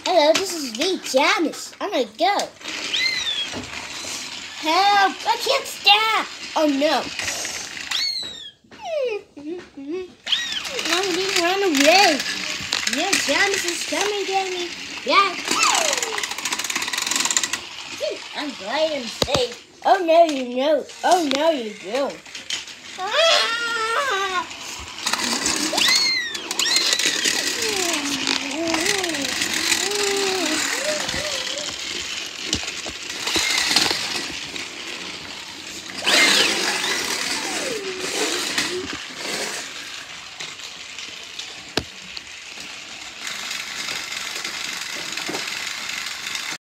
Hello, this is me, Janice. I'm gonna go. Help! I can't stop! Oh no. Mom, you run away. Yeah, Janice is coming, get me. Yeah. I'm glad I'm safe. Oh no, you know. Oh no, you don't.